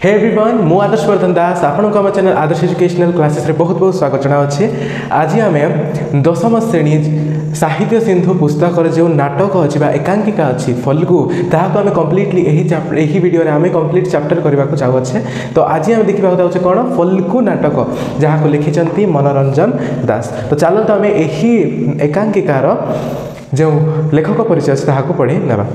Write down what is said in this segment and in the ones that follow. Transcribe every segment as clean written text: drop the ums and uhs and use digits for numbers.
Hey everyone मु आदर्श वर्धन दास आपनको आम channel आदर्श educational classes रे बहुत बहुत स्वागत जनावि। आज आम दशम श्रेणी साहित्य सिंधु पुस्तक जो नाटक अच्छी एकांकिका अच्छी फल्गु ताको आम कम्प्लीटली यही वीडियो आम कम्प्लीट चैप्टर करने को चाहूँचे। तो आज आम देखा चाहूँ कौन फल्गु नाटक जहाँ लिखिं मनोरंजन दास। तो चलते आम यही एकांकिकार जो लेखक परिचय अच्छे ताको पढ़ी नेबा।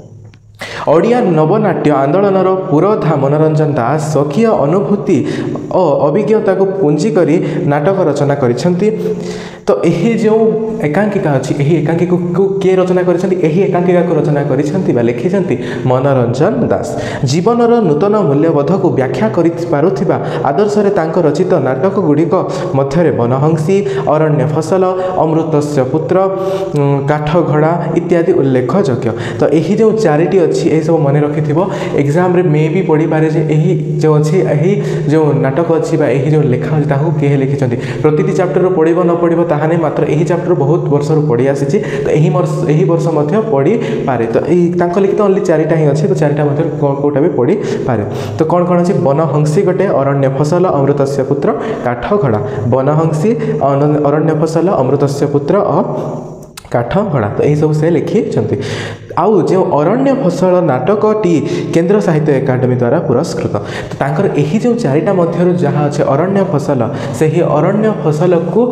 ओडिया नवनाट्य आंदोलनर पुरोधा मनोरंजन दास स्वकीय अनुभूति और अभिज्ञता को पुंजी करी नाटक रचना करिसेंती। तो यही जो एकांकिका अच्छी यही एकांकिका को किए रचना करिसेंती यही एकांकिका को रचना करिसेंती बा लिखिसेंती मनोरंजन दास। जीवनर नूतन मूल्यबोध को व्याख्या करि पारुथिबा आदर्श रे तांको रचित नाटक गुड़िक मध्य बनहंसी अरण्य फसल अमृतस्य पुत्र काठघड़ा इत्यादि उल्लेखयोग्य। तो यही जो चारिटी अच्छी यही सब मन रखि एग्जाम रे मे भी पढ़ी पारे जे यही जो अच्छी यही जो नाटक अच्छी यही जो लेखा अच्छी किए लिखिं प्रति चैप्टर पढ़ो न पढ़ो ताहा नहीं मात्र यही चैप्टर बहुत वर्ष पढ़ी आसी। तो यही वर्ष पढ़ी पारे। तो यही लिखित ओनली चारिटा ही अच्छी। तो चारिटा कौटा भी पढ़ी पारे। तो कौन कौन अच्छी बनहंसी गोटे अरण्य फसल अमृतस्य पुत्र काठघड़ा बनहंसी अरण्य फसल अमृतस्य पुत्र काठघड़ा। तो यही सब से लिखिं। आउ जो अरण्य फसल नाटकटी केंद्र साहित्य एकाडेमी द्वारा पुरस्कृत। तो तांकर यही जो चारिटा मध्य जहाँ अच्छे अरण्य फसल से ही अरण्य फसल को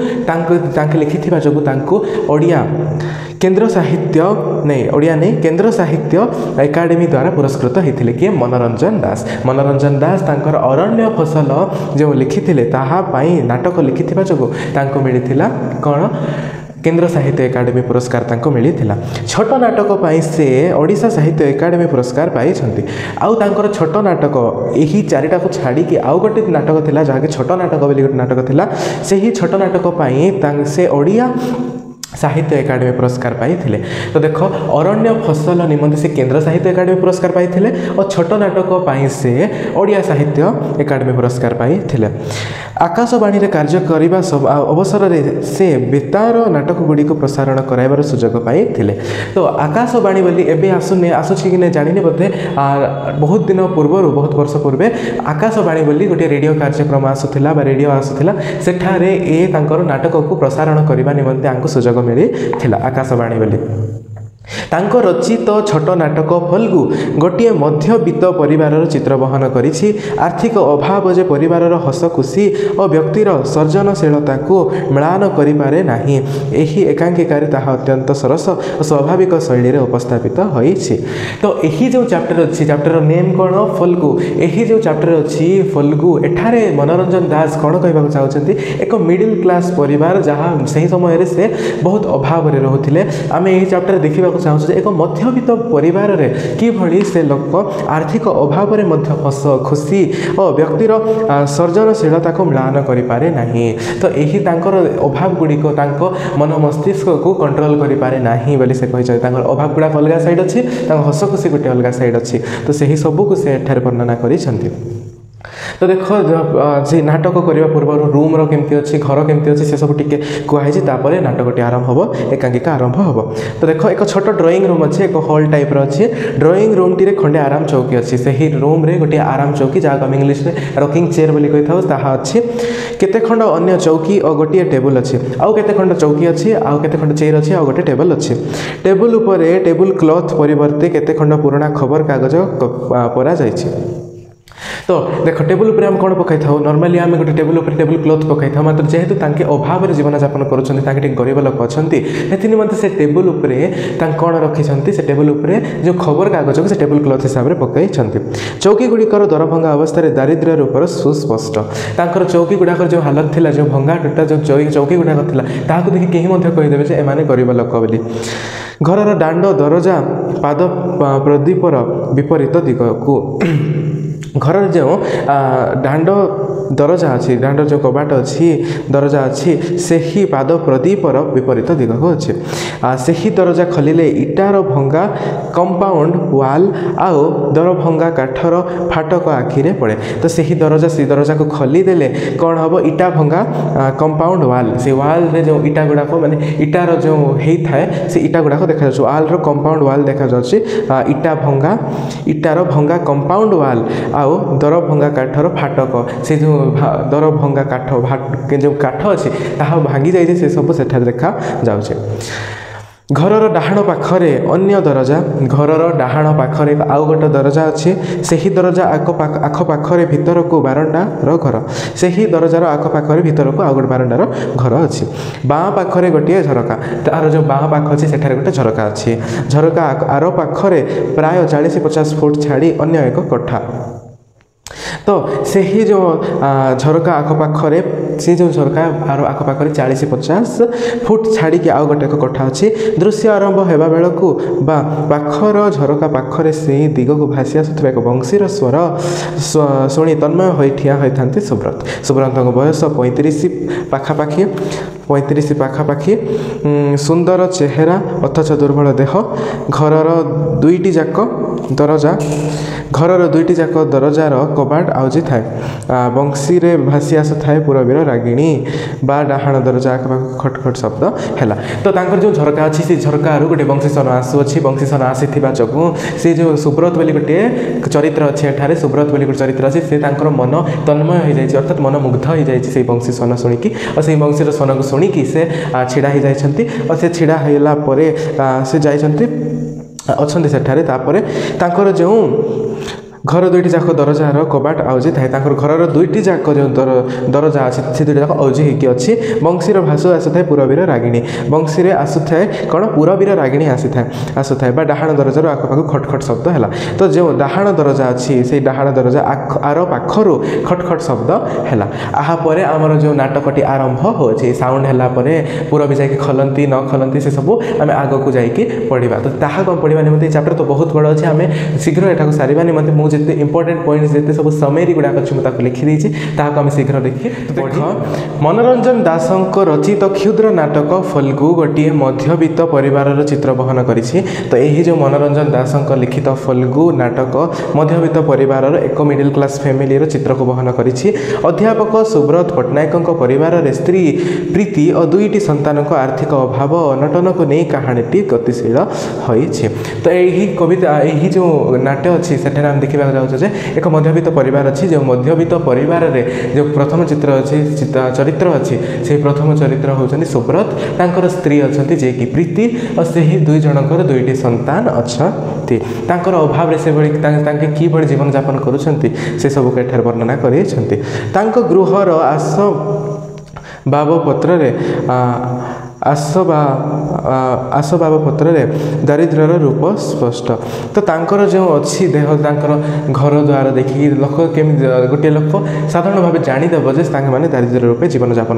लिखि जो ओडिया केंद्र साहित्य नहीं ओडिया नहीं केंद्र साहित्य एकाडेमी द्वारा पुरस्कृत होते किए मनोरंजन दास। मनोरंजन दास तांकर अरण्य फसल जो लिखिथिले ताहा पाई नाटक लिखिथिबा जो तांको मिलिथिला कौन केंद्र साहित्य एकाडेमी पुरस्कार तांको मिलिथिला। छोट नाटक पाई से ओडिशा साहित्य एकाडेमी पुरस्कार पाई छंती। आउ तांकर छोट नाटक यही चारिटा को छाड़ी कि आउ गोटे नाटक थिला जहाँ छोट नाटक बोली गोटे नाटक थिला से ही छोट नाटक पाई से ओडिया साहित्य एकाडेमी पुरस्कार पाई। तो देखो अरण्य फसल निमंते से केंद्र साहित्य एकाडेमी पुरस्कार पाई और छोट नाटक पाई से ओडिया साहित्य एकाडेमी पुरस्कार पाई। आकाशवाणी रे कार्य करने अवसर से बेतार नाटक गुड़ी को प्रसारण कराइबार सुजोग पाई। तो आकाशवाणी बोली एबे आसुची कि जानी बोधे बहुत दिन पूर्व बहुत वर्ष पूर्व आकाशवाणी बोली गोटे रेडियो कार्यक्रम आसूला रेडियो आसूला सेठारे ए तांकर नाटक को प्रसारण करने निमंते आंको सुजोग मिली आकाशवाणी बोली। तांको रचित छोट नाटक फल्गु गोटे मध्यवित्त परिवार चित्र बहन करिछि। आर्थिक अभाव जे परिवार हस खुशी और व्यक्तिर सर्जनशीलता को मिलान करि पारे नाही। एही एकांकिकारी ताहा अत्यंत सरस और स्वाभाविक शैली रे उपस्थापित होइछि। तो एही जो चैप्टर अछि चैप्टर नेम कोन फल्गु। एही जो चैप्टर अछि फल्गु एठारे मनोरंजन दास कोन कहबा चाहउछन्ती एक मिडिल क्लास परिवार जहाँ सही समय रे से बहुत अभाव रे रहुथिले। आमे एही चैप्टर देखिबा चाहूँ एक मध्यवित्त परिवार रे किभली से लोक आर्थिक अभाव रे मध्य हस खुशी और व्यक्तिर सर्जनशीलता को मिलान करि पारे नाही। तो यही तांकर अभाव गुड़ी को तांको मन मस्तिष्क को कंट्रोल करि पारे नाही बोली से कहि तांकर अभाव गुड़ा अलग साइड अच्छी तांको हस खुशी गोटे अलग साइड अच्छी। तो सही सबू को से एठारे वर्णना करिसेंती। तो देखो जे नाटक करने पूर्व रूम रो केमती अच्छी घर केमती अच्छी से सब टिके कहुई तापर नाटकटी आरंभ हम एकांकिका आरंभ हम। तो देखो एक छोट ड्राइंग रूम अच्छे एक हॉल टाइप अच्छी ड्राइंग रूम टी खंडे आराम चौकी अच्छी से ही रूम रे गोटे आराम चौकी जहाँ आम इंग्लीश में रॉकिंग चेयर बोली कही था ताहा अच्छी। केते खंड अन्य चौकी और गोटे टेबुल अच्छी आउ केते खंड चौकी अच्छी आउ केते खंड चेयर अच्छी आउ गोटे टेबुल अच्छी। टेबुल उपरे टेबुल क्लॉथ परिवर्ते केते खंड पुराना खबर कागज परा जाइछि। तो देख टेबुल पर आम कौन पकई था नॉर्मली आम गोटे टेबुल पर टेबुल क्लॉथ पकई था मात्र जेहेतु तांके अभाव में जीवन यापन कर गरीब लोक अच्छा से निमंते से टेबुल कौन रखी से टेबुल जो खबर कागज को से टेबुल क्लॉथ हिसाब से पकई। चौकी गुड़िकर दरभंगा अवस्था दारिद्र्य रूपर सुस्पष्ट तांकर चौकी गुड़ाक जो हालत थिला जो भंगा टूटा जो चौकी गुड़ाक थिला ताहाको देखि केही मध्ये कहिदेबे जे एमाने गरीब लोक बोली। घरर दांड दरजा पाद प्रदीपर विपरीत दिग को घर जो दांड दरजा अच्छी दांड जो कबाट अच्छी दरजा अच्छी से ही पाद प्रदीपर विपरीत दिग को अच्छे से ही दरजा खोलिले इटार भंगा कंपाउंड वाल आउ दरभंगा काठर फाटक आखिरे पड़े। तो सही दरजा से दरजा को खोलीदेले कौन हम इटा भंगा कंपाउंड वाल से वाल रे जो इटा गुड़ाक माने इटार जो होता है से इटा गुड़ाक देखा वाल रो कंपाउंड वाल देखा इटा भंगा इटार भंगा कंपाउंड वाल आउ दरभंगा काठर फाटक से जो दरभंगा काठ जो काठ अच्छे ताहा भांगी जाइए से सब से देखा जाउछे। घरर डाहाण पाखरे अन्य दरजा घरर डाहाण पाखरे आउ गोटे दरजा अच्छे से दरजा आखपाखरे भितर को बारंडार घर से दरजार आखपाखरे भितर को आउ गोटे बारंडार घर अच्छी बाँ पाखरे गोटे झरका तार जो बाँ पाख अच्छे सेठारे गोटे झरका अच्छी झरका आर पाखरे प्राय 40-50 फुट छाड़ी अन्य एक कोठा। तो से ही जो झरका आखपाखरे से जो झरका आर आखपाखरे 40-50 फुट छाड़ी आउ गोटे कोठा अच्छी दृश्य आरंभ होगा बेलू बा पाखर झरका पाखरे से दिग को भासी आसुवा एक बंशीर स्वर शुणी तन्मय हो ठिया होता सुब्रत। सुब्रत बयस 35 पाखापाखि 35 पाखापाखि सुंदर चेहरा अथच दुर्बल देह घरर दुईटी जाक दरजार कबाट आउजी थाए बंशी रे भासी आसु थाए पूरबीर रागिणी बा डाहाण दरजा आखपाख खटखट शब्द है। तो तांकर जो झरका अच्छी से झरका गोटे बंशी सन आसुअछि बंशी सन आसीथिबा जगु से जो सुब्रत बोली गोटे चरित्र अच्छे एठारे सुब्रत बोली गोटे चरित्र अच्छे से तांकर मन तन्मय हो जाइए अर्थात मन मुग्ध हो जाइए से बंशी सन शुणिकी और से बंशीर सन को शुणिकी से छिड़ा हो जाइछंती और से छिड़ा होला परे से जाइछंती अच्छे सेठारे तापरे तांकर जो घर दुईटी जाक दरजार कबाट आउजी थाए घर दुईटी जाक जो दरजा अच्छे से दुईटा जाक आउजी होगी अच्छी बंशीर भाषु आसुए पूरबीर रागिणी बंशी आसुए कौन पूरबीर रागिणी आसुए डाहाण दरजार आखपाख खटखट शब्द है। तो जो डाहाण दरजा अच्छी से डाहाण दरजा आर पाखर खटखट शब्द है। यापर आमर जो नाटकटी आरंभ हो साउंड है पूरबी जाकि खोलती न खोलती से सब आम आग को जाकि पढ़ा। तो ताहा कौन पढ़ा निमंते चैप्टर तो बहुत बड़ अच्छे आम शीघ्र यहाँ सारा निमंते जिते इंपोर्टेंट पॉइंट्स जिते सब समरी गुड़ाक अच्छी मुझे लिखिदी ताकि सीघ्र देखिए। देख मनोरंजन दासक रचित क्षुद्र नाटक फल्गु गोटे मध्यवित्त परिवार चित्र बहन करिछि। तो यही जो मनोरंजन दासक लिखित फल्गु नाटक मध्यवित्त परिवार एक मिडिल क्लास फैमिली चित्र को बहन करिछि। अध्यापक सुब्रत पट्टनायक परिवार स्त्री प्रीति और दुईटी संतान आर्थिक अभाव अनटन को नहीं कहानीटी गतिशील होइछि। तो यही कविता यही जो नाट्य अच्छी से देखा जाऊे एक मध्यवित्त परिवार अच्छी जो मध्यवित्त परिवार रे जो प्रथम चित्र अच्छी चरित्र अच्छी से प्रथम चरित्र होउछन्ति सुब्रत तांकर स्त्री अच्छी जे कि प्रीति और से ही दुई जनकर दुईटी संतान अच्छी तांकर अभाव रे से भली कि भली जीवन यापन करुछन्ति से सब एठार वर्णना करिसेंति। तांको गृहर आसबाब पत्र रे आसबाब पत्र दारिद्र्यर रूप स्पष्ट। तो तांकर जो अच्छी देह तांकर घर द्वार देखिए लोक केमी गोटे लोक साधारण भाव जानीदेव जे मैंने दारिद्र्य रूपे जीवन यापन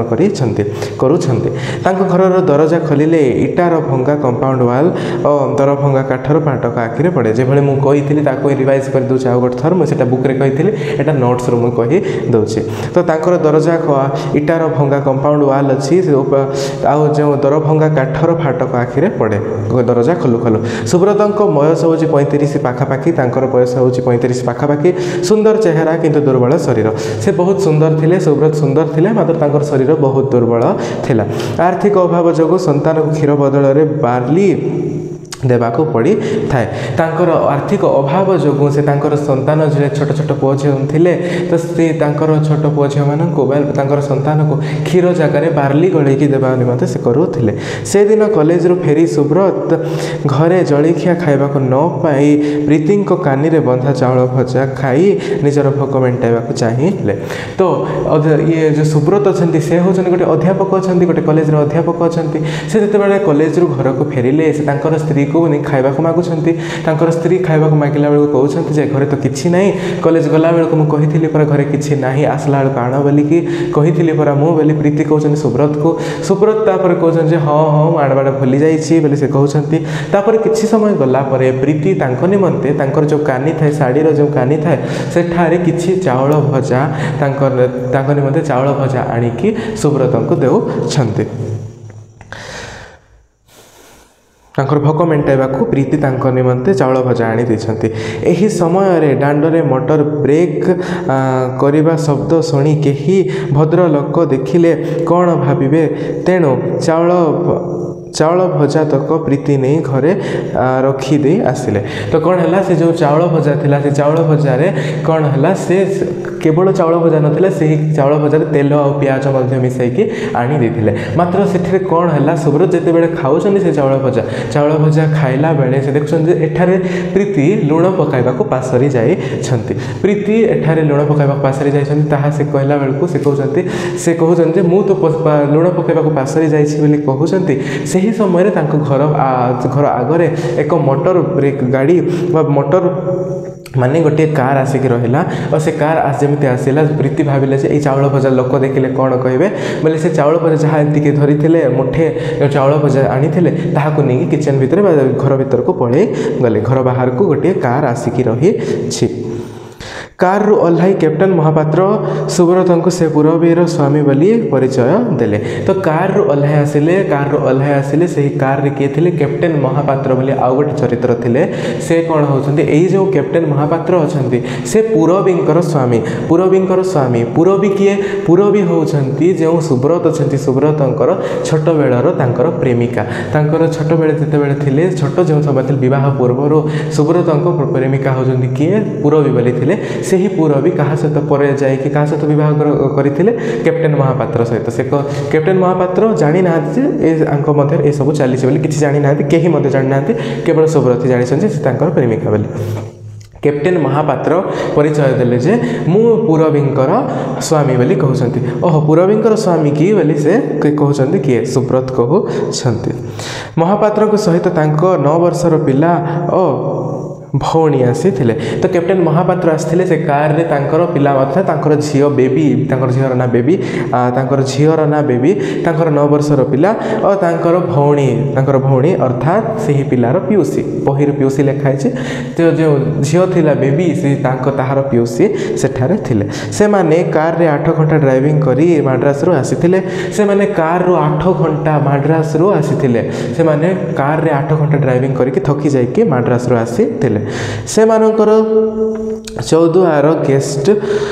कर घर दरजा खोलिले इटार भंगा कंपाउंड वाल और दरभंगा काठर फाटक आखिरे पड़े जो मुझे रिवाइज कर दूसरे आउ गोटे थर मुझे बुक रे कही एटा नोट्स रू मुझे कहीदे। तो तांकर दरजा इटार भंगा कंपाउंड वाल अच्छी आउ जो दरभंगा काठर फाटक आखिरे पड़े दरजा खोलु खोलु। सुब्रत बयस हूँ 35 पाखापाखि बयस हूँ 35 पाखापाखि सुंदर चेहरा किंतु दुर्बल शरीर से बहुत सुंदर थिले सुब्रत सुंदर थिले मात्र तांकर शरीर बहुत दुर्बल थिला। आर्थिक अभाव जोगु संतान को क्षीर बदल में बार्ली देवाक पड़ी थाए। तांकर आर्थिक अभाव जोगु से तांकर संतान जो छोट छोट पुओ झी थिले तो से तांकर छोट पुओ झी मानक तांकर संतान को क्षीर जगार बार्ली गलैकी देवा निमंते से करुथिले। से दिन कॉलेज रू फेरी सुब्रत घरे जलखिया खाइबा को न पाई प्रीति कानी रे बंधा चाउल भजा खाई निजर भोक मेंटाइबा चाहिए। तो ये जो सुब्रत अच्छा से हूँ गोटे अध्यापक अच्छा गोटे कॉलेज अध्यापक अच्छा से जिते कॉलेज रू घर को फेरिले से तांकर स्त्री को नहीं खाइबा मागुंट तांकर स्त्री खाइबा मागिला बेलू कहते जे घरे तो किसी ना कॉलेज गला बेलू मुझे पर घरे किसी ना आसला बेलू आण बोलिकी कही पर मुझे प्रीति कहते सुब्रत को सुब्रत कहते हाँ हाँ मुझे आणबाड़ भूली जाइए से कहते किसी समय गलापर प्रीति निमंते तांकर जो कानी थाए शाढ़ीर जो कानी थाए सेठारे किछि चाउल भजा तांकर निमंते चाउल भजा आनिकी सुब्रत को देउछन्ति। ତାଙ୍କର ଭୋକ ମେଣ୍ଟାଇବାକୁ ପ୍ରୀତି ତାଙ୍କ ନିମନ୍ତେ ଚାଉଳ ଭଜା ଆଣି ଦେଇଛନ୍ତି। ଏହି ସମୟରେ ଦାଣ୍ଡରେ ମୋଟର ବ୍ରେକ୍ କରିବା ଶବ୍ଦ ଶୁଣି କେହି ଭଦ୍ରଲୋକ ଦେଖିଲେ କ'ଣ ଭାବିବେ, ତେଣୁ ଚାଉଳ ଭଜା ତକ ପ୍ରୀତି ନେଇ ଘରେ ରଖିଦେଇ ଆସିଲେ। ତ କ'ଣ ହେଲା, ସେ ଯେଉଁ ଚାଉଳ ଭଜା ଥିଲା ସେ ଚାଉଳ ଭଜାରେ କ'ଣ ହେଲା, ସେ କେବଳ ଚାଉଳ ଭଜା ନଥିଲା, ସେହି ଚାଉଳ ଭଜାରେ ତେଲ ଆଉ ପିଆଜ ମଧ୍ୟ ମିଶାଇକି ଆଣି ଦେଇଥିଲେ। ମାତ୍ର ସେଥିରେ କ'ଣ ହେଲା, ସୁବ୍ରତ ଯେତେବେଳେ ଖାଉଛନ୍ତି ସେ ଚାଉଳ ଭଜା ଖାଇଲା ବେଳେ ସେ ଦେଖୁଛନ୍ତି ଯେ ଏଠାରେ ପ୍ରୀତି ଲୁଣ ପକାଇବାକୁ ପାସରି ଯାଇଛନ୍ତି। ପ୍ରୀତି ଏଠାରେ ଲୁଣ ପକାଇବାକୁ ପାସରି ଯାଇଛନ୍ତି ତାହା ସେ କହିଲା ବେଳକୁ ସେ କହୁଛନ୍ତି ଯେ ମୁଁ ତ ଲୁଣ ପକାଇବାକୁ ପାସରି ଯାଇଛି ବୋଲି କହୁଛନ୍ତି। ସେହି ସମୟରେ ତାଙ୍କ ଘର ଆଗରେ ଏକ ମୋଟର ବ୍ରେକ୍ ଗାଡ଼ି ବା ମୋଟର ମାନେ ଗୋଟିଏ କାର୍ ଆସିକି ରହିଲା। ଆଉ ସେ କାର୍ ଯେମିତି ଆସିଲା ପ୍ରୀତି ଭାବିଲେ ଯେ ଏଇ ଚାଉଳ ଭଜା ଲୋକ ଦେଖିଲେ କ'ଣ କହିବେ ବୋଲେ ସେ ଚାଉଳ ଭଜା ଯାହା ଏତିକି ଧରିଥିଲେ ମୁଠେ ଚାଉଳ ଭଜା ଆଣିଥିଲେ ତାହାକୁ ନେଇକି କିଚେନ୍ ଭିତରେ ବା ଘର ଭିତରକୁ ପଳେଇ ଗଲେ। ଘର ବାହାରକୁ ଗୋଟିଏ କାର୍ ଆସିକି ରହିଛି। କାର୍ରୁ ଓହ୍ଲାଇ କ୍ୟାପ୍ଟେନ୍ ମହାପାତ୍ର ସୁବ୍ରତଙ୍କୁ ସେ ପୁରବୀର ସ୍ୱାମୀ ବୋଲି ପରିଚୟ ଦେଲେ। ତ କାର୍ରୁ ଓହ୍ଲାଇ ଆସିଲେ ସେହି କାର୍ରେ କିଏ ଥିଲେ, କ୍ୟାପ୍ଟେନ୍ ମହାପାତ୍ର ବୋଲି ଆଉ ଗୋଟେ ଚରିତ୍ର ଥିଲେ। ସେ କ'ଣ ହେଉଛନ୍ତି, ଏଇ ଯେଉଁ କ୍ୟାପ୍ଟେନ୍ ମହାପାତ୍ର ଅଛନ୍ତି ସେ ପୁରବୀଙ୍କର ସ୍ୱାମୀ। ପୁରବୀ କିଏ, ପୁରବୀ ହେଉଛନ୍ତି ଯେଉଁ ସୁବ୍ରତ ଅଛନ୍ତି ସୁବ୍ରତଙ୍କର ଛୋଟବେଳର ତାଙ୍କର ପ୍ରେମିକା। ତାଙ୍କର ଛୋଟବେଳେ ଯେତେବେଳେ ଥିଲେ, ଛୋଟ ଯେଉଁ ସମୟ ଥିଲେ ବିବାହ ପୂର୍ବରୁ ସୁବ୍ରତଙ୍କ ପ୍ରେମିକା ହେଉଛନ୍ତି କିଏ, ପୁରବୀ ବୋଲି ଥିଲେ। ସେହି ପୁରବୀ କାହା ସହିତ ପରେ ଯାଇକି କାହା ସହିତ ବିବାହ କରିଥିଲେ, କ୍ୟାପ୍ଟେନ୍ ମହାପାତ୍ର ସହିତ। ସେ କ୍ୟାପ୍ଟେନ୍ ମହାପାତ୍ର ଜାଣିନାହାନ୍ତି ଯେ ଆଙ୍କ ମଧ୍ୟରେ ଏସବୁ ଚାଲିଛି ବୋଲି, କିଛି ଜାଣିନାହାନ୍ତି, କେହି ମଧ୍ୟ ଜାଣିନାହାନ୍ତି, କେବଳ ସୁବ୍ରତ ଜାଣିଛନ୍ତି ସେ ତାଙ୍କର ପ୍ରେମିକା ବୋଲି। କ୍ୟାପ୍ଟେନ୍ ମହାପାତ୍ର ପରିଚୟ ଦେଲେ ଯେ ମୁଁ ପୁରବୀଙ୍କର ସ୍ୱାମୀ ବୋଲି କହୁଛନ୍ତି। ପୁରବୀଙ୍କର ସ୍ୱାମୀ କି ବୋଲି ସେ କହୁଛନ୍ତି, କିଏ, ସୁବ୍ରତ କହୁଛନ୍ତି। ମହାପାତ୍ରଙ୍କ ସହିତ ତାଙ୍କ 9 ବର୍ଷର ପିଲା ଓ ଭଉଣୀ ଆସିଥିଲେ। ତ କ୍ୟାପ୍ଟେନ୍ ମହାପାତ୍ର ଆସିଥିଲେ ସେ କାର୍ରେ, ତାଙ୍କର ପିଲା ମଧ୍ୟ, ତାଙ୍କର ଝିଅ ବେବି, ତାଙ୍କର ଝିଅର ନାଁ ବେବି, ତାଙ୍କର 9 ବର୍ଷର ପିଲା ଓ ତାଙ୍କର ଭଉଣୀ ଅର୍ଥାତ୍ ସେହି ପିଲାର ପିଉସୀ। ବହିରୁ ପିଉସୀ ଲେଖା ହେଇଛି। ତ ଯେଉଁ ଝିଅ ଥିଲା ବେବି ତାହାର ପିଉସୀ ସେଠାରେ ଥିଲେ। ସେମାନେ କାର୍ରେ 8 ଘଣ୍ଟା ଡ୍ରାଇଭିଂ କରି ମାଡ୍ରାସରୁ ଆସିଥିଲେ। ସେମାନେ କାର୍ରେ 8 ଘଣ୍ଟା ଡ୍ରାଇଭିଂ କରିକି ଥକି ଯାଇକି ମାଡ୍ରାସରୁ ଆସିଥିଲେ। ସେମାନଙ୍କର ଚୌଦ୍ୱାର ଗେଷ୍ଟ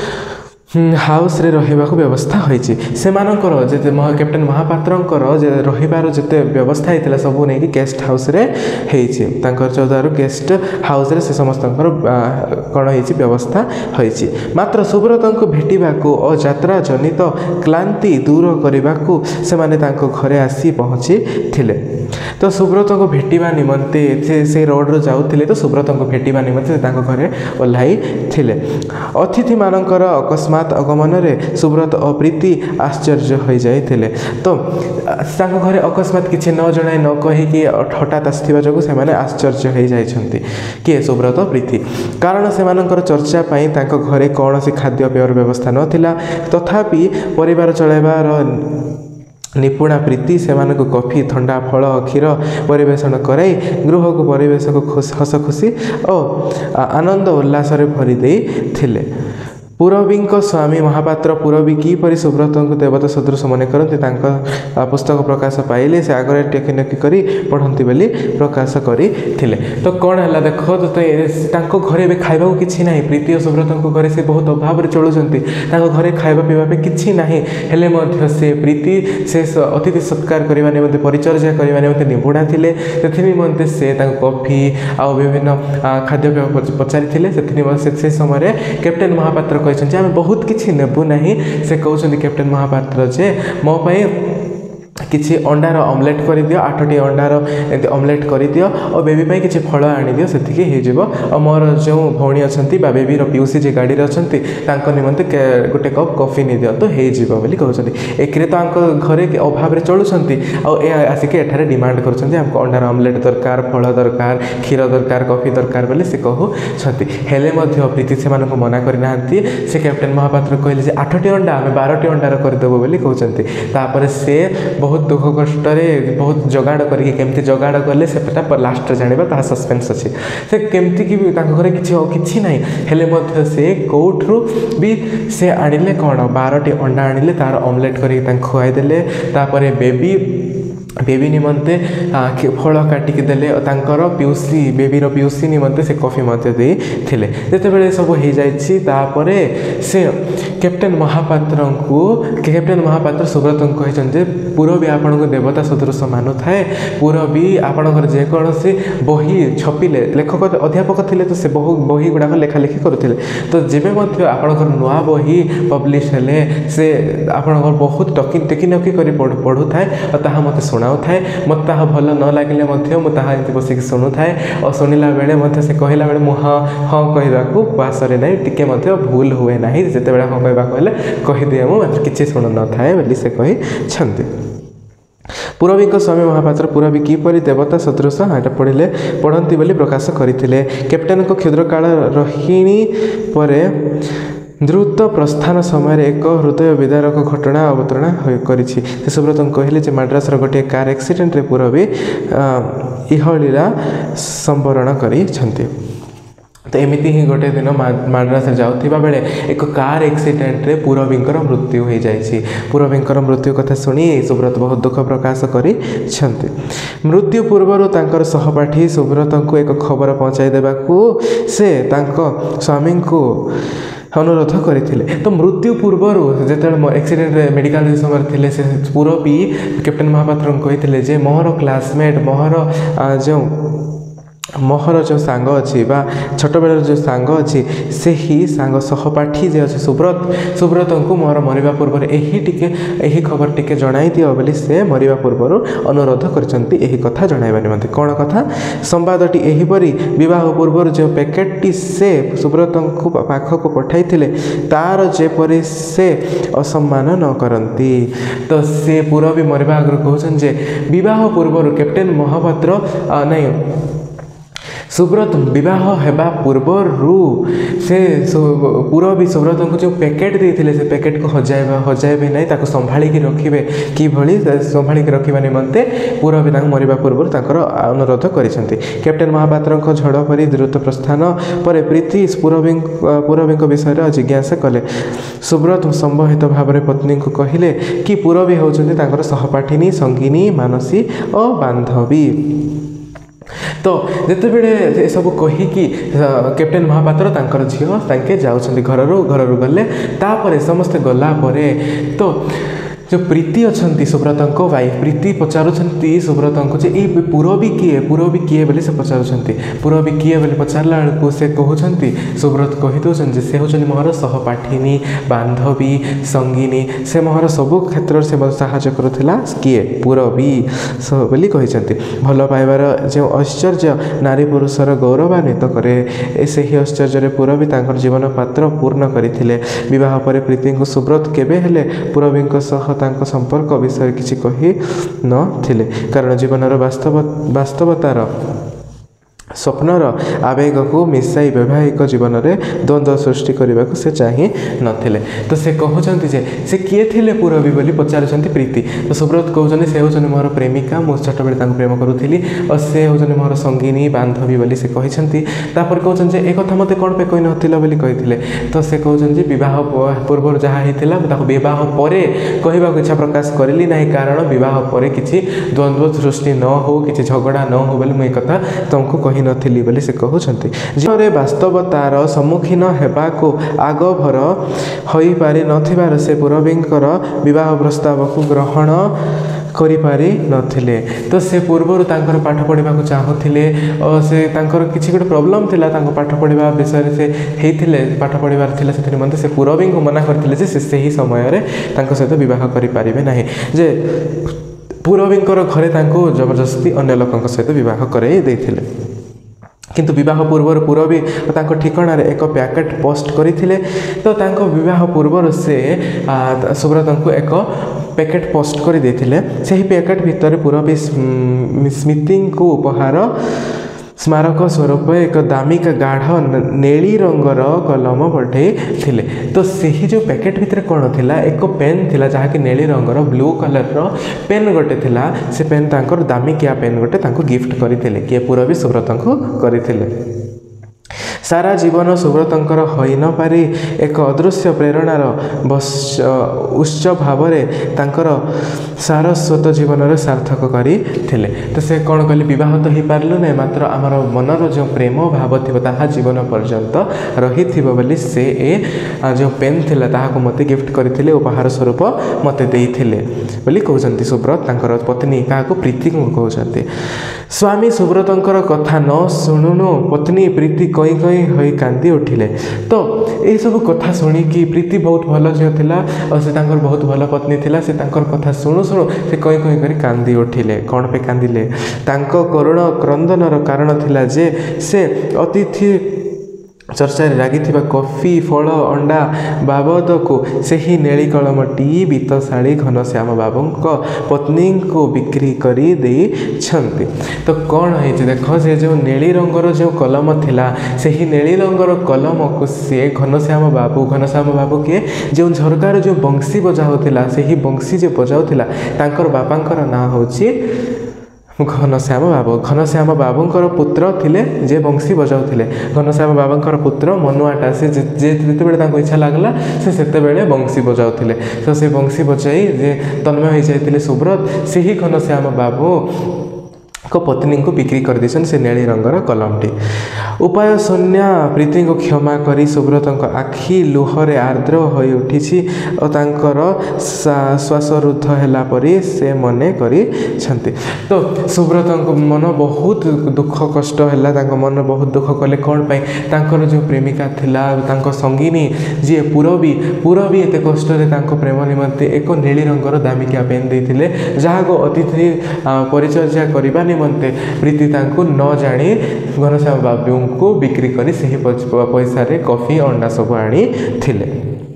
ହାଉସ୍ରେ ରହିବାକୁ ବ୍ୟବସ୍ଥା ହୋଇଛି। ସେମାନଙ୍କର ଯେତେ କ୍ୟାପ୍ଟେନ୍ ମହାପାତ୍ରଙ୍କର ରହିବାର ଯେତେ ବ୍ୟବସ୍ଥା ହେଇଥିଲା ସବୁ ନେଇକି ଗେଷ୍ଟ ହାଉସ୍ରେ ହେଇଛି। ତାଙ୍କର ଚୌଦ୍ୱାର ଗେଷ୍ଟ ହାଉସ୍ରେ ସେ ସମସ୍ତଙ୍କର କ'ଣ ହେଇଛି, ବ୍ୟବସ୍ଥା ହୋଇଛି। ମାତ୍ର ସୁବ୍ରତଙ୍କୁ ଭେଟିବାକୁ ଓ ଯାତ୍ରା ଜନିତ କ୍ଳାନ୍ତି ଦୂର କରିବାକୁ ସେମାନେ ତାଙ୍କ ଘରେ ଆସି ପହଞ୍ଚିଥିଲେ। ତ ସୁବ୍ରତଙ୍କୁ ଭେଟିବା ନିମନ୍ତେ ସେ ରୋଡ଼ରୁ ଯାଉଥିଲେ। ତ ସୁବ୍ରତଙ୍କୁ ଭେଟିବା ନିମନ୍ତେ ସେ ତାଙ୍କ ଘରେ ଓହ୍ଲାଇଥିଲେ। ଅତିଥିମାନଙ୍କର ଅକସ୍ମାତ୍ ଆଗମନରେ ସୁବ୍ରତ ଓ ପ୍ରୀତି ଆଶ୍ଚର୍ଯ୍ୟ ହୋଇଯାଇଥିଲେ। ତ ତାଙ୍କ ଘରେ ଅକସ୍ମାତ୍ କିଛି ନ ଜଣାଇ ନ କହିକି ହଠାତ୍ ଆସିଥିବା ଯୋଗୁଁ ସେମାନେ ଆଶ୍ଚର୍ଯ୍ୟ ହୋଇଯାଇଛନ୍ତି। କିଏ, ସୁବ୍ରତ, ପ୍ରୀତି। କାରଣ ସେମାନଙ୍କର ଚର୍ଚ୍ଚା ପାଇଁ ତାଙ୍କ ଘରେ କୌଣସି ଖାଦ୍ୟପେୟର ବ୍ୟବସ୍ଥା ନଥିଲା। ତଥାପି ପରିବାର ଚଳାଇବାର ନିପୁଣା ପ୍ରୀତି ସେମାନଙ୍କୁ କଫି, ଥଣ୍ଡା, ଫଳ, କ୍ଷୀର ପରିବେଷଣ କରାଇ ଗୃହକୁ ପରିବେଶକୁ ହସ ଖୁସି ଓ ଆନନ୍ଦ ଉଲ୍ଲାସରେ ଭରି ଦେଇଥିଲେ। ପୁରବୀଙ୍କ ସ୍ୱାମୀ ମହାପାତ୍ର ପୁରବୀ କିପରି ସୁବ୍ରତଙ୍କୁ ଦେବତା ସଦୃଶ ମନେ କରନ୍ତି ତାଙ୍କ ପୁସ୍ତକ ପ୍ରକାଶ ପାଇଲେ ସେ ଆଗରେ ଟେକି କରି ପଢ଼ନ୍ତି ବୋଲି ପ୍ରକାଶ କରିଥିଲେ। ତ କ'ଣ ହେଲା ଦେଖ, ତାଙ୍କ ଘରେ ଏବେ ଖାଇବାକୁ କିଛି ନାହିଁ। ପ୍ରୀତି ଓ ସୁବ୍ରତଙ୍କ ଘରେ ସେ ବହୁତ ଅଭାବରେ ଚଳୁଛନ୍ତି। ତାଙ୍କ ଘରେ ଖାଇବା ପିଇବା ପାଇଁ କିଛି ନାହିଁ। ହେଲେ ମଧ୍ୟ ସେ ପ୍ରୀତି ସେ ଅତିଥି ସତ୍କାର କରିବା ନିମନ୍ତେ, ପରିଚର୍ଯା କରିବା ନିମନ୍ତେ ନିପୁଣା ଥିଲେ। ସେଥିନିମନ୍ତେ ସେ ତାଙ୍କ କଫି ଆଉ ବିଭିନ୍ନ ଖାଦ୍ୟପେୟ ପଚାରିଥିଲେ। ସେଥିନିମନ୍ତେ ସେ ସମୟରେ କ୍ୟାପ୍ଟେନ୍ ମହାପାତ୍ର କହିଛନ୍ତି ଆମେ ବହୁତ କିଛି ନେବୁ ନାହିଁ। ସେ କହୁଛନ୍ତି କ୍ୟାପ୍ଟେନ୍ ମହାପାତ୍ର ଯେ ମୋ ପାଇଁ କିଛି ଅଣ୍ଡାର ଅମଲେଟ୍ କରିଦିଅ, 8ଟି ଅଣ୍ଡାର ଏମିତି ଅମଲେଟ୍ କରିଦିଅ ଓ ବେବି ପାଇଁ କିଛି ଫଳ ଆଣିଦିଅ, ସେତିକି ହେଇଯିବ। ଆଉ ମୋର ଯେଉଁ ଭଉଣୀ ଅଛନ୍ତି ବା ବେବିର ପିଉସୀ ଯେ ଗାଡ଼ିରେ ଅଛନ୍ତି ତାଙ୍କ ନିମନ୍ତେ ଗୋଟେ କପ୍ କଫି ନେଇଦିଅ ତ ହେଇଯିବ ବୋଲି କହୁଛନ୍ତି। ଏକରେ ତ ତାଙ୍କ ଘରେ ଅଭାବରେ ଚଳୁଛନ୍ତି ଆଉ ଏ ଆସିକି ଏଠାରେ ଡିମାଣ୍ଡ କରୁଛନ୍ତି ଆମକୁ ଅଣ୍ଡାର ଅମଲେଟ୍ ଦରକାର, ଫଳ ଦରକାର, କ୍ଷୀର ଦରକାର, କଫି ଦରକାର ବୋଲି ସେ କହୁଛନ୍ତି। ହେଲେ ମଧ୍ୟ ପ୍ରୀତି ସେମାନଙ୍କୁ ମନା କରିନାହାନ୍ତି। ସେ କ୍ୟାପ୍ଟେନ୍ ମହାପାତ୍ର କହିଲେ ଯେ 8ଟି ଅଣ୍ଡା ଆମେ 12ଟି ଅଣ୍ଡାର କରିଦେବୁ ବୋଲି କହୁଛନ୍ତି। ତାପରେ ସେ ବହୁତ ଦୁଃଖ କଷ୍ଟରେ ବହୁତ ଯୋଗାଡ଼ କରିକି କେମିତି ଯୋଗାଡ଼ କଲେ ସେଟା ଲାଷ୍ଟରେ ଜାଣିବା, ତାହା ସସ୍ପେନ୍ସ ଅଛି। ସେ କେମିତିକି ତାଙ୍କ ଘରେ କିଛି ନାହିଁ। ହେଲେ ମଧ୍ୟ ସେ କେଉଁଠୁ ବି ସେ ଆଣିଲେ କ'ଣ 12ଟି ଅଣ୍ଡା ଆଣିଲେ, ତା'ର ଅମଲେଟ୍ କରିକି ତାଙ୍କୁ ଖୁଆଇଦେଲେ। ତାପରେ ବେବି बेबी निमंते फल काटिकी देले तांकर पिउसी बेबीर पिउसी निमंते से कॉफी मध्य दे थिले जेतेबेले सब हो जाइछि तापरे से कैप्टेन महापात्र सुब्रत को कहछन जे पूरबी आपण को देवता सदृश मानु थाए पूरबी आपणकर जे कोनसी बही छपिले लेखक अध्यापक थिले तो से बही गुडा लेखा लेखि करुथिले तो जेबे मध्य आपणकर नुआ बही पब्लिश हेले से आपणकर बहुत टेकिनकी करी पढु थाए और ताहा मते सुनाउ थाए मत ताहा भल न लागिले मध्य मु ताहा इति बसिक सुनु थाए और सुनिला बेले मध्य से कहिला बेले मु हां कहिबाकू पासरे नै टिके मध्य भूल हुए नाही जेते बेले हां कहिबाकू हेले कहि दिए मु मात्र किछि सुनु न थाए बोली से कहि छन्ति पूरबी स्वामी महापात्र पूरबी किपरि देवता सदृश एटा पढ़ती बोली प्रकाश करथिले कैप्टेन को क्षुद्र काल रहिणी परे द्रुत प्रस्थान समय एक हृदय विदारक घटना अवतरणा करिछि सुब्रत कहले जे मद्रासर गोटे कार एक्सीडेंट रे पूरबी इहलीला संवरण करिछन्ति तो एमती ही गोटे दिन मद्रास जाउथिबा बेले एक कार एक्सीडेंट रे पूरबींकर मृत्यु हो जाइछि पूरबींकर मृत्यु कथा सुनी सुब्रत बहुत दुख प्रकाश करिछन्ति मृत्यु पूर्व तांकर सहपाठी सुब्रत को एक खबर पहुंचाई देबाकू से तांको स्वामी को अनुरोध करथिले तो मृत्यु पूर्व जेते एक्सीडेंट रे मेडिकल समय थिले से पूरबी कैप्टेन महापात्र कहिथिले जे मोहर क्लासमेट मोहर जो सांग अच्छी छोट बेलर जो सांग अच्छी से ही सांग सहपाठी जे अच्छे सुब्रत को मोर मरिबा पूर्व यही खबर टिके जणाई दियो बोली से मरिबा पूर्व अनुरोध करछन्ती एही कथा जणाइबा निमंते कोन कथा संवादटी एहीपरि विवाह पूर्व जो पैकेटटी से सुब्रत को पाख को पठाई थिले तार जेपरि से असम्मान न करंती तो से पूरा भी मरिबा आगर कहछन जे विवाह पूर्व कैप्टेन महापात्र नहीं सुब्रत विवाह हेबा पूर्वरु से पूरबी सुब्रत को जो पैकेट देते से पैकेट को हजाइबे नहीं ताको संभाळिकी रखिबे कि भली संभाळिकी रखिबा निमंते पूरबी ताको मरिबा पूर्व ताकर अनुरोध करिसंती कैप्टेन महापात्र को झड़ परि द्रुत प्रस्थान पर प्रीति पूरबी विषय जिज्ञासा कले सुब्रत संबहित भाव में पत्नी को कहिले कि पूरबी होउछन्ती ताकर सहपाठिनी संगिनी मानसी और बांधवी तो जिते बड़े सब कहीकि कैप्टेन महापात्र तांकर झील तांके जाउछन्ती घर गले तापर समस्ते गला परे तो जो प्रीति अच्छी सुब्रत वाइफ प्रीति पचारुंट सुब्रत को जे ये पूरबी किए बोली से पचारुंट पूरबी किए बोली पचारा बेलू से कहते सुब्रत कहीदे से होचन मोहर सहपाठिनी बांधवी संगिनी से मोहर सबू क्षेत्र से साहाय्य करुला किए पूरबी बोली कहते भल पाइबार जो ऐश्वर्य नारी पुरुषर गौरवान्वित करे से ही ऐश्वर्य पूरबी तांकर जीवन पात्र पूर्ण करथिले विवाह पर प्रीति को सुब्रत केबे हेले पूरबी तांको संपर्क विषय किसी कही नथिले कारण जीवनर वास्तवतार स्वप्नर आवेग को मिसाई वैवाहिक जीवन में द्वंद्व सृष्टि करने को से चाहे नथिले तो से कहते से किए थिले पूरबी बोली पचारुंट प्रीति तो सुब्रत कहते से होचन मोर प्रेमिका मु छोट बेले प्रेम करुली और से होचन मोर संगिनी बांधवी बोली से कहते कहते एक कथा मत कौन पे कही नथिला बोली कही तो से कहते विवाह पूर्व जहाँ होता विवाह पर कहवाक इच्छा प्रकाश करी ना कारण विवाह पर किसी द्वंद्व सृष्टि न हो कि झगड़ा न हो बोली मुझे कथा तुमको कही नथिली बोली से कहउछन्ती जीवनरे वास्तवतार सम्मुखीन हेबाको आगभर होई पारि नथिबार से पूरबींकर विवाह प्रस्ताव को ग्रहण करि पारि नथिले तो से पूर्व तांकर पाठ पढ़ा चाहूले और से तांकर किसी गोटे प्रॉब्लम थिला तांको पाठ पढ़ा विषय से हेइथिले पाठ पढ़ार थिला से निमंते से पूरबी को मना करथिले जे से ही समय रे तांको सहित विवाह करि पारिबे नाही जे पूरबींकर घरे तांको जबरदस्ती अन्य लोकक सहित विवाह कराई देथिले किंतु विवाह पूर्व पूरबी ठिकाना एक पैकेट पोस्ट करते तो तांको विवाह पूर्व से सुब्रत को एक पैकेट पोस्ट कर देथिले सही पैकेट भितर पूरबी स्मृति को उपहार स्मारक स्वरूप एक दामिका गाढ़ नेली रंगर कलम पठे थिले तो सही जो पैकेट भितर कौन थिला एक पेन थिला जहाँ कि नेली रंगर ब्लू कलर रो पेन गोटे थिला से पेन तांकर दामिकिया पेन गोटे तांको गिफ्ट करथिले किए पूरबी सुब्रत को करथिले सारा जीवन सुब्रतंकर होई न पारि एक अदृश्य प्रेरणार उच्च भाव तांकर सारस्वत जीवन में सार्थक करथिले। तो से कौन कहले विवाह तो हो पार्लु ना मात्र आमर मनर जो प्रेम भाव थी ताहा जीवन पर्यंत रही बोली से जो पेन थिला ताहाको मते गिफ्ट करथिले उपहार स्वरूप मते देइथिले बोली कहउचंती सुब्रत तांकर पत्नी काहाको प्रीति को कहउचंती। स्वामी सुब्रतंकर कथा न शुणुनु पत्नी प्रीति कई कई होई कांदी उठिले। तो यही सब कथा शुणी कि प्रीति बहुत भल झील थिला और से तांकर बहुत भल पत्नी थिला से तांकर कथा शुणु शुणु से कई कई करी कांदी उठिले। कौन पे कांदिले तांको करुण क्रंदनर कारण थिला जे से अतिथि चर्चा रागी कॉफी फल अंडा बाबद को सही नेली कलमटी बीतशाड़ी घनश्याम बाबू पत्नी को बिक्री करी दे छंती। तो कौन है देख से जो नेली रंगर जो कलम थिला सही नेली रंगर कलम को सी घनश्याम बाबू किए जो झरकार जो बंशी बजाऊला से बंशी जो बजाऊला तांकर बापांकर ना होची घनश्याम बाबूंकर पुत्र थिले जे बंशी बजाउथिले। घनश्याम बाबूंकर पुत्र मनुआटा से जेतेबेले इच्छा लागला से बंशी बजाउथिले। तो से बंशी बजाई जे तन्मय हो जाइथिले सुब्रत से ही घनश्याम बाबू को पत्नी को बिक्री कर देछन से नेली रंगर कलमटी। उपाय शून्य प्रीति को क्षमा करी सुब्रत आखि लुहरे आर्द्र हो उठी और तांकर श्वास रुद्ध है परी से मने करी छंती। तो सुब्रत मन बहुत दुख कष्ट है मन बहुत दुख कले कौन पाई तांकर जो प्रेमिका थिला तांको संगिनी जी पूरबी एत कष्ट प्रेम निमंते एक नेली रंगर दामिकिया पेन देथिले जहाँ को अतिथि परिचर्या करने निमंते प्रीति तांको न जानी घनश्याम बाबू को बिक्री करी से पैसा रे कॉफी अंडा सब आनी थिले।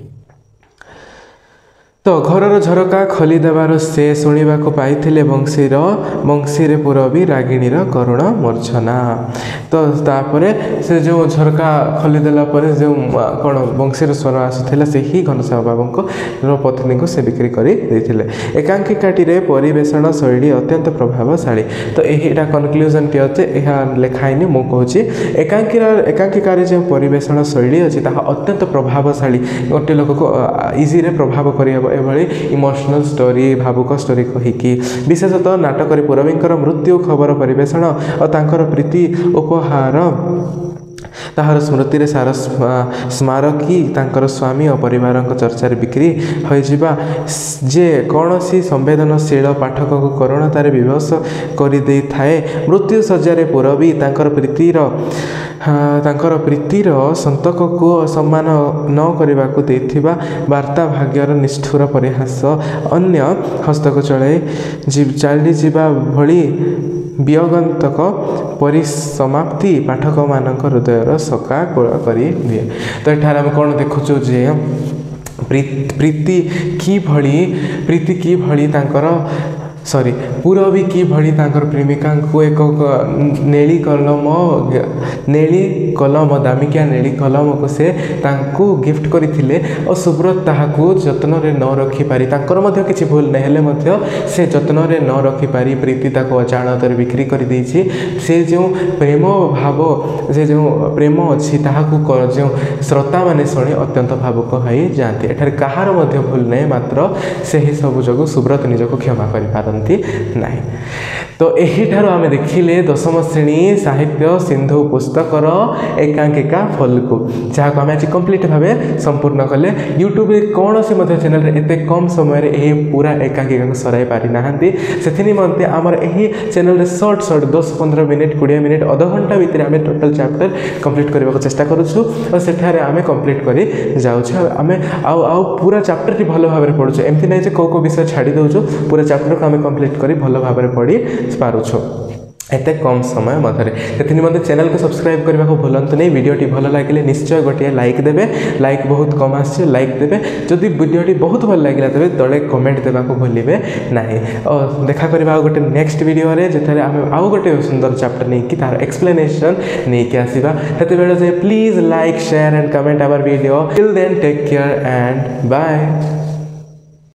तो घरर झरका खोली देवार से शुणा पाई बंशी पुरबी रागिणीर करुण मूर्छना। तो तापर से जो झरका खोलीदेला जो कौन बंशीर स्वर आसूला से ही घनश्याम बाबू पत्नी को से बिक्री कर एकांकिकाटी परिवेषण शैली अत्यंत प्रभावशाली। तो यहीटा कनक्लूजन टी अच्छे यह लिखाईनि मुझे एकांकिकार जो परिवेषण शैली अच्छी अत्यंत प्रभावशाली गोटे लोक को इजी रे प्रभाव कर इमोशनल स्टोरी भावुक स्टोरी कहीकि विशेषतः नाटक पुरबींकर मृत्यु खबर परिवेषण और तांकर प्रीति उपहार ताहार स्मृति सार स्मारकी तांकर स्वामी और परिवार चर्चा बिक्री हो जे कौन सी संवेदनशील पाठक को करुणतार विवश कर थाए। मृत्यु शज्या पुरबी तांकर प्रीतिर संतक को सम्मान न करने को देथिबा वार्ता भाग्यर निष्ठुर परिहास अन्य हस्तक चली जीवा भली वियगंतक परिसमाप्ति पाठक मानक हृदयर सका करी दिए। तो एठार आम कौन देखुचु जे प्रीति की भली तांकर सॉरी पूरबी की भली तांकर प्रेमिका को एक नेली कलम दामिकिया नेली कलम को से तांको गिफ्ट करथिले और सुब्रत ताहाको जत्न रे न रखी पारी तांकर मध्य किछि भूल नै हेले मध्य से जत्न रे न रखी पारी प्रीति ताको अजाणतर बिक्री कर देछि। से जो प्रेम भाव से जो प्रेम अछि ताहाको जो श्रोता माने शुणी अत्यंत भावुक हो जाती। एठार कहार मध्य भूल नै मात्र से ही सब जगह सुब्रत निजको क्षमा करि पारंती नहीं। तो यही ठारो आमे देखिले दशम श्रेणी साहित्य सिंधु पुस्तकर एकांकिका फल्गु जहाँ को आम आज कंप्लीट भाव संपूर्ण कले। यूट्यूब कौन सी चैनल एत कम समय रे पूरा एकांकिका को सराई पारि नाहांती से निमंते आमर यही चैनल शॉर्ट 10-15 मिनिट 20 मिनिट अध घंटा भितर आम टोटल चैप्टर कंप्लीट करने को चेष्टा करूँ और सेठारे आम कंप्लीट कर जाऊँ आम आउ पूरा चैप्टर भल भाव में पढ़ुँ एमती नहीं कौ विषय छाड़ी दौचु पूरा चैप्टर को आम कंप्लीट कर भल भाव में पढ़ी पारुछु एते कम समय मध्य से निमंते चैनल को सब्सक्राइब करने को भूलु नहीं। वीडियोटी भल लगे निश्चय गोटे लाइक देवे लाइक बहुत कम आसे लाइक देवे जदि वीडियोटी बहुत भल लगे तेज तले कमेंट देवा भूलिए ना। और देखा करवा गोटे नेक्स्ट वीडियो जिथे आम आउ गोटे सुंदर चैप्टर नहीं कि तार एक्सप्लेनेशन नहीं कि आसवा से please like share and comment our video till then take care and bye.